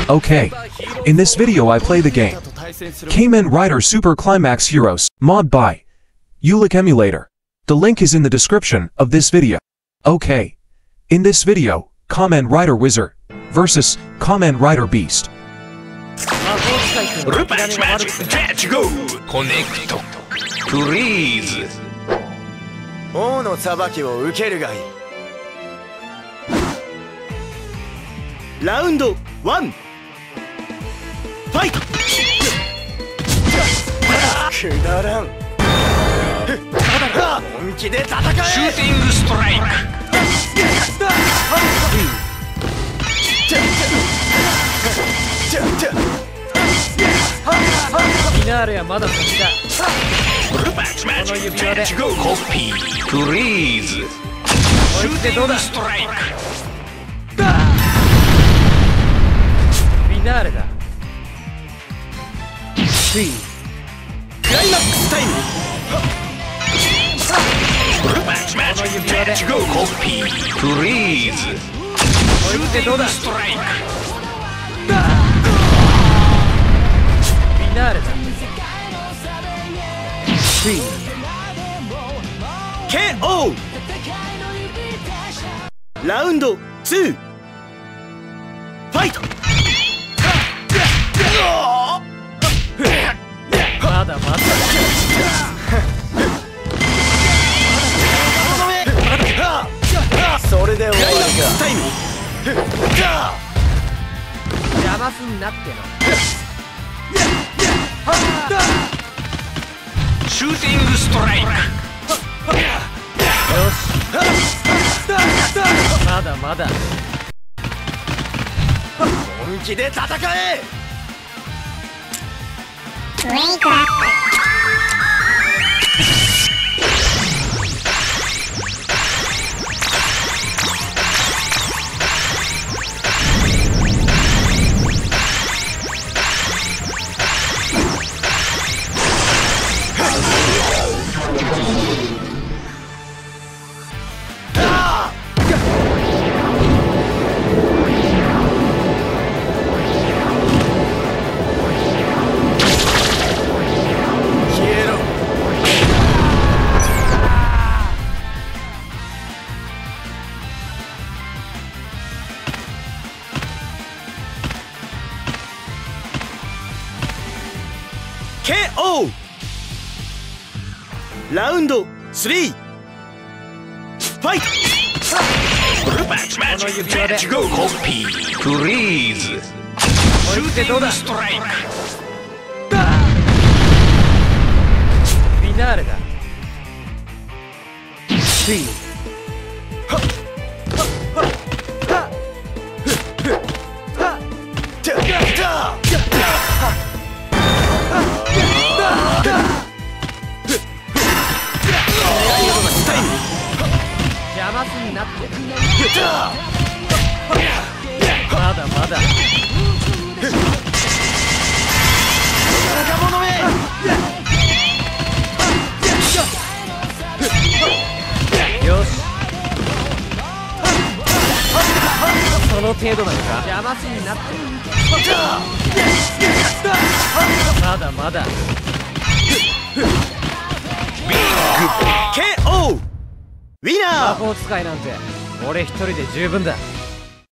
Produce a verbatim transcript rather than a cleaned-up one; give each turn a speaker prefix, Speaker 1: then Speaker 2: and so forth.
Speaker 1: Okay. In this video I play the game Kamen Rider Super Climax Heroes, mod by Ulic Emulator. The link is in the description of this video. Okay. In this video, Kamen Rider Wizard versus Kamen Rider Beast.
Speaker 2: Match, match, match, go! Connect. Freeze.
Speaker 3: 王の裁きを受けるがいい。ラウンドワン。ファイト。くだらん。本気で戦え。
Speaker 2: シューティングストライク。
Speaker 4: フィナーレはまだ先だ。この指輪で
Speaker 2: コピー。フリーズ。シューティングストライク。
Speaker 4: フィナーレだ。スイ
Speaker 3: クライマックスタイム。
Speaker 4: この指輪で
Speaker 2: コピー。フリーズ。シューティングストライク。
Speaker 4: フィナーレだ。スイ
Speaker 3: ケーオー。 ラウンドツー。ファイト。
Speaker 4: まだまだ。
Speaker 3: それで終わりか。タイム。
Speaker 4: 邪魔すんなっての。
Speaker 2: シューティングストライク。
Speaker 4: よし。まだまだ。
Speaker 3: 本気で戦え。
Speaker 5: ウェイクアップ。
Speaker 3: ケーオー。 ラウンドスリー。ファイト。
Speaker 4: この指輪で
Speaker 2: コピー。フリーズ。シューティングストライク。
Speaker 4: フィナーレだ。スイ邪魔すんなって。まだまだ。
Speaker 3: 仲間め。
Speaker 4: よし。その程度なのか。邪魔すんなって。まだまだ。
Speaker 3: ケーオー。ウィナー。
Speaker 4: 魔法使いなんて俺一人で十分だ。